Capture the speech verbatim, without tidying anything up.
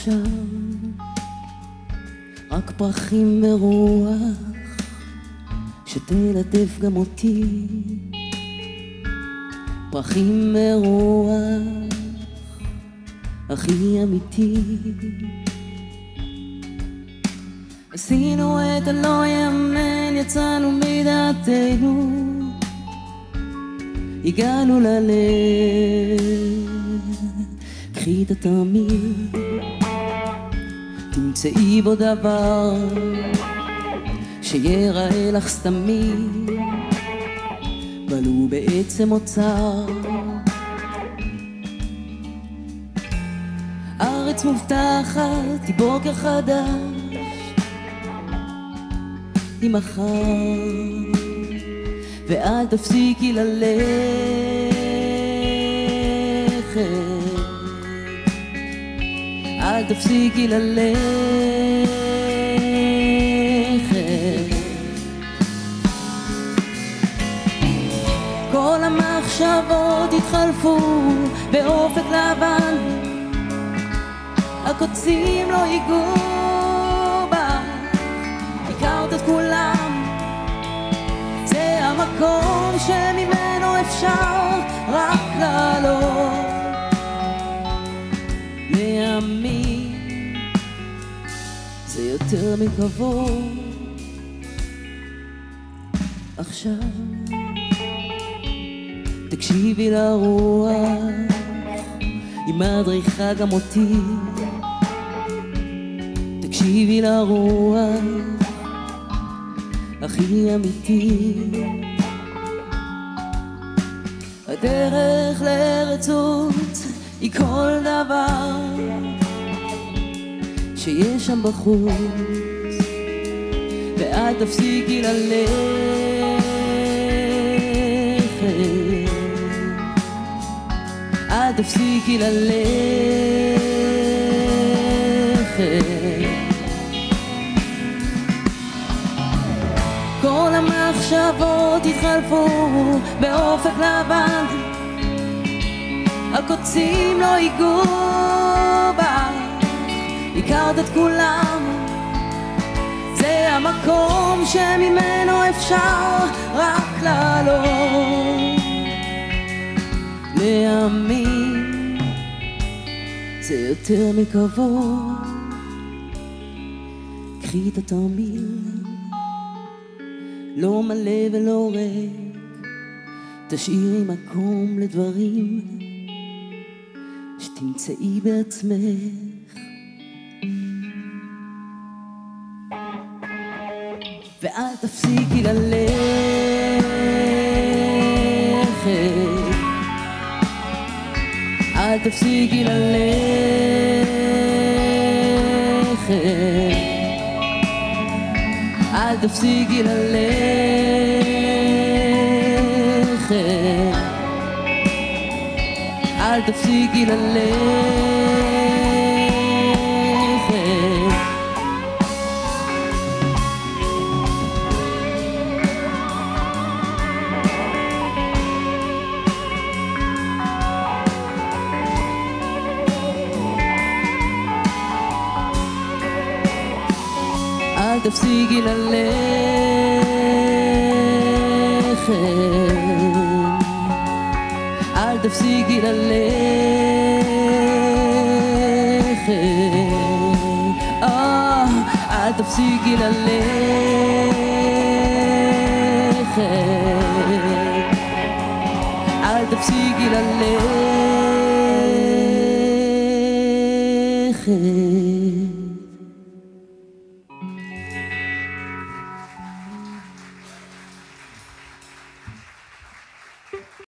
עכשיו רק פרחים ורוח שתלטף גם אותי, פרחים ורוח הכי אמיתי. עשינו את הלא יאמן, יצאנו מדעתנו, הגענו ללב. קחי את התרמיל, תמצאי בו דבר שיראה לך סתמי, אבל הוא בעצם אוצר. ארץ מובטחת היא בוקר חדש, היא מחר, ואל תפסיקי ללכת, אל תפסיקי ללכת. כל המחשבות התחלפו באופק לבן, הקוצים לא ייגעו בה, הכרת את כולם, זה המקום שממנו אפשר רק לעלות, להאמין זה יותר מכבוד. עכשיו תקשיבי לרוח, היא מדריכה גם אותי, תקשיבי לרוח הכי אמיתי. הדרך לארצות היא כל דבר שיש שם בחוץ, ואל תפסיקי ללכת, אל תפסיקי ללכת. כל המחשבות התחלפו באופק לבן, הקוצים לא ייגעו בה, הכרת את כולם, זה המקום שממנו אפשר רק לעלות, להאמין זה יותר מכבוד. קחי את התרמיל, לא מלא ולא ריק, תשאירי מקום לדברים שתמצאי בעצמך, ואל תפסיקי ללכת, אל תפסיקי ללכת, אל תפסיקי ללכת, אל תפסיקי ללכת. אל תפסיקי ללכת, אל תפסיקי ללכת, אל תפסיקי ללכת, אל תפסיקי ללכת.